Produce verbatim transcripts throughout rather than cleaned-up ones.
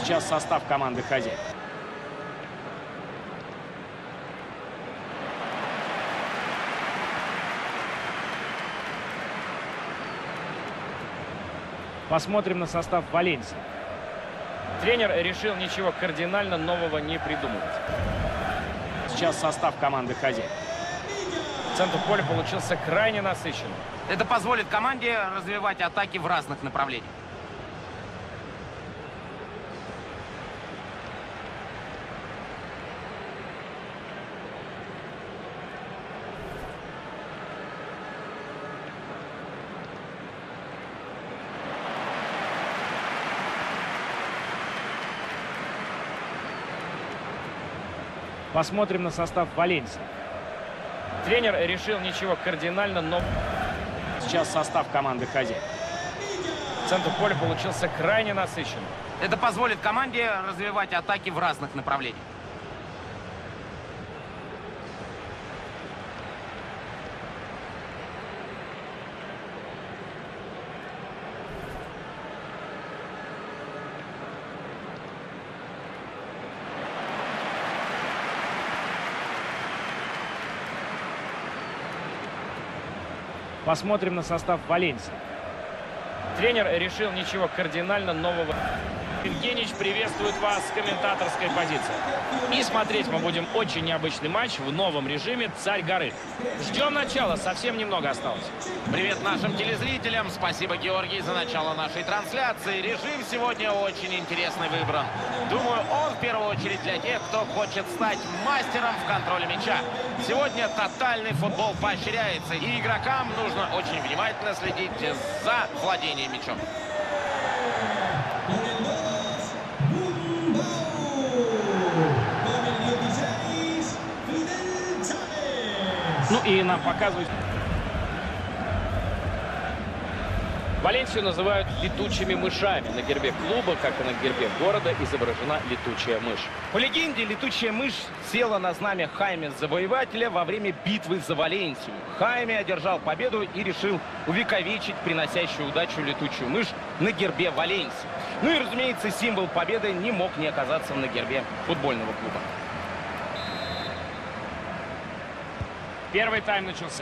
Сейчас состав команды хозяев. Посмотрим на состав Валенсии. Тренер решил ничего кардинально нового не придумывать. Сейчас состав команды хозяев. Центр поля получился крайне насыщенным. Это позволит команде развивать атаки в разных направлениях. Посмотрим на состав Валенсии. Тренер решил ничего кардинально нового. Сейчас состав команды хозяев. Центр поля получился крайне насыщенным. Это позволит команде развивать атаки в разных направлениях. Посмотрим на состав Валенсии. Тренер решил ничего кардинально нового. Евгеньевич приветствует вас с комментаторской позиции. И смотреть мы будем очень необычный матч в новом режиме «Царь горы». Ждем начала, совсем немного осталось. Привет нашим телезрителям. Спасибо, Георгий, за начало нашей трансляции. Режим сегодня очень интересный выбран. Думаю, он в первую очередь для тех, кто хочет стать мастером в контроле мяча. Сегодня тотальный футбол поощряется, и игрокам нужно очень внимательно следить за владением мячом. Ну и нам показывают. Валенсию называют летучими мышами. На гербе клуба, как и на гербе города, изображена летучая мышь. По легенде, летучая мышь села на знамя Хайме Завоевателя во время битвы за Валенсию. Хайме одержал победу и решил увековечить приносящую удачу летучую мышь на гербе Валенсии. Ну и, разумеется, символ победы не мог не оказаться на гербе футбольного клуба. Первый тайм начался.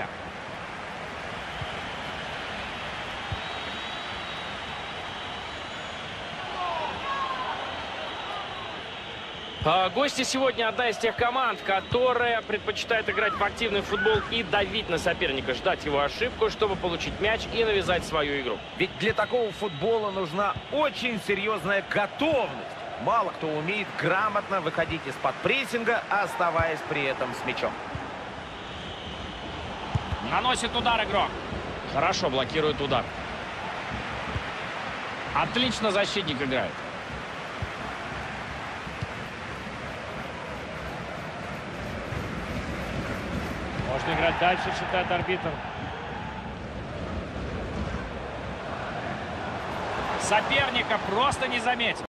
А гости сегодня одна из тех команд, которая предпочитает играть в активный футбол и давить на соперника, ждать его ошибку, чтобы получить мяч и навязать свою игру. Ведь для такого футбола нужна очень серьезная готовность. Мало кто умеет грамотно выходить из-под прессинга, оставаясь при этом с мячом. Наносит удар игрок. Хорошо блокирует удар. Отлично защитник играет. Можно играть дальше, считает арбитр. Соперника просто не заметил.